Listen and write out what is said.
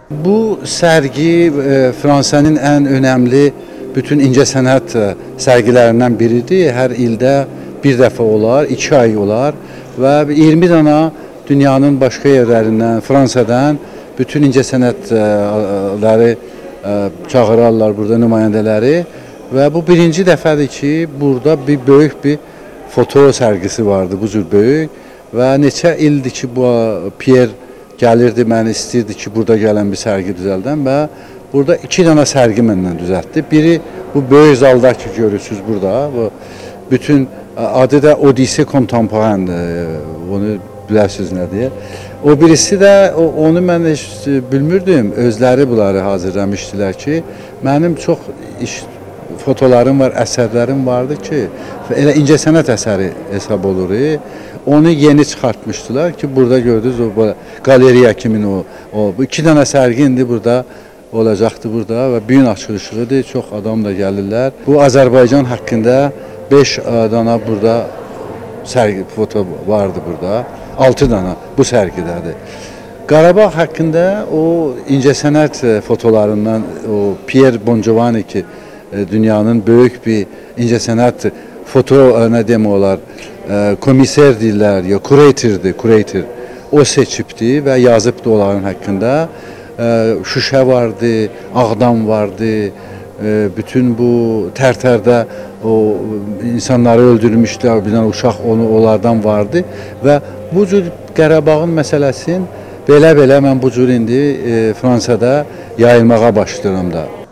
Bu sərgi Fransanın ən önəmli bütün incəsənət sərgilərindən biridir. Hər ildə bir dəfə olar, 2 ay olar və 20 dana dünyanın başqa yerlərindən, Fransadan bütün incəsənətləri çağırarlar burada nümayəndələri və bu birinci dəfədir ki, burada böyük bir foto sərgisi vardı, bu cür böyük və neçə ildir ki, bu Pierre gəlirdi, məni istəyirdi ki, burada gələn bir sərgi düzəldən və burada 2 dana sərgi məndən düzəltdi. Biri bu böyük zalda ki, görürsünüz burada, bu bütün adı da Odyssey Contemporain, onu bilərsiniz nə deyə. O birisi də, onu mən heç bilmirdim, özləri bunları hazırlamışdılar ki, mənim çox fotolarım var, əsərlərim vardı ki, elə incəsənət əsəri hesab olur. Onu yeni çıxartmışdılar ki, burada gördünüz, o qaleriya kimin bu 2 dana sərgi indi burada olacaqdı burada və büyün açılışıdır, çox adam da gəlirlər. Bu Azərbaycan haqqında 5 dana burada sərgi, foto vardı burada, 6 dana bu sərgidədir. Qarabağ haqqında o incəsənət fotolarından, o Pierre Bongiovanni ki, dünyanın böyük bir incəsənət foto, nə demək olar, komiser deyirlər, ya kurator, o seçibdi və yazıbdı onların haqqında. Şuşa vardı, Ağdam vardı, bütün bu Tərtərdə o insanları öldürmüşlər, bir dənə uşaq onlardan vardı və bu cür Qarabağın məsələsini belə mən bu cür indi Fransada yayılmağa başlayıram da.